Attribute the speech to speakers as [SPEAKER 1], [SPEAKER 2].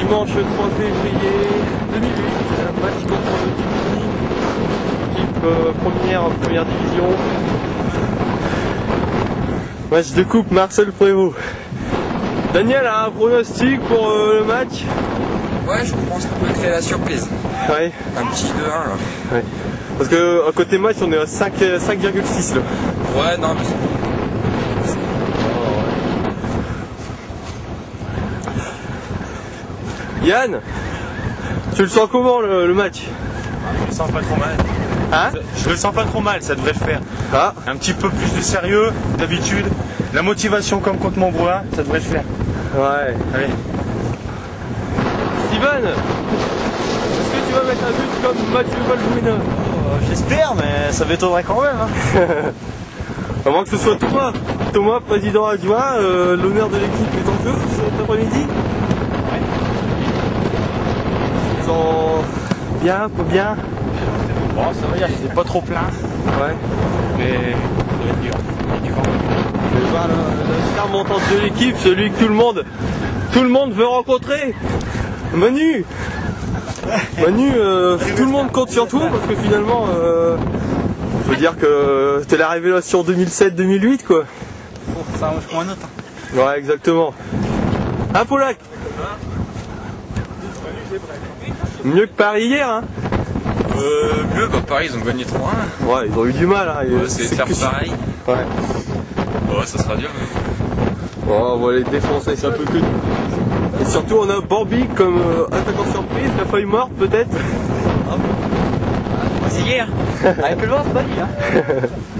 [SPEAKER 1] Dimanche 3 février 2008, match contre le Tunisie, équipe première division. Match de coupe Marcel Prévost. Daniel a un pronostic pour le match?
[SPEAKER 2] Ouais, je pense qu'on peut créer la surprise.
[SPEAKER 1] Ouais.
[SPEAKER 2] Un petit 2-1 là.
[SPEAKER 1] Ouais. Parce que à côté match on est à 5,6 là.
[SPEAKER 2] Ouais, non mais
[SPEAKER 1] Yann, tu le sens comment le match?
[SPEAKER 3] Je le sens pas trop mal.
[SPEAKER 1] Hein?
[SPEAKER 3] Je le sens pas trop mal, ça devrait le faire.
[SPEAKER 1] Ah.
[SPEAKER 3] Un petit peu plus de sérieux, d'habitude. La motivation comme contre Montbrouin, ça devrait le faire.
[SPEAKER 1] Ouais.
[SPEAKER 3] Allez.
[SPEAKER 1] Steven, est-ce que tu vas mettre un but comme Mathieu Balbouina?
[SPEAKER 3] J'espère, mais ça m'étonnerait quand même. Hein.
[SPEAKER 1] À moins que ce soit Thomas. Thomas, président adjoint, l'honneur de l'équipe est en jeu cet après-midi. Ils sont bien, pas bien.
[SPEAKER 3] Bon, ça va, c'est pas trop plein.
[SPEAKER 1] Ouais.
[SPEAKER 3] Mais ça va être dur. Il y a du vent.
[SPEAKER 1] Et voilà, la star montante de l'équipe, celui que tout le monde veut rencontrer. Manu, tout le monde compte sur toi parce que finalement, je veux dire que t'es la révélation 2007-2008 quoi.
[SPEAKER 2] ça arrange comme un autre.
[SPEAKER 1] Ouais, exactement. Hein, Polak? Mieux que Paris hier, hein?
[SPEAKER 2] Mieux, bah pareil, ils ont gagné 3-1.
[SPEAKER 1] Ouais, ils ont eu du mal, hein.
[SPEAKER 2] Ouais, c'est faire pareil.
[SPEAKER 1] Ouais.
[SPEAKER 2] Ouais, ça sera dur. Mais...
[SPEAKER 1] Bon, on va les défoncer, c'est un peu que nous. Et surtout, on a Bambi comme attaquant surprise, la feuille morte peut-être.
[SPEAKER 2] C'est hier. Avec le vent, c'est pas dit, hein.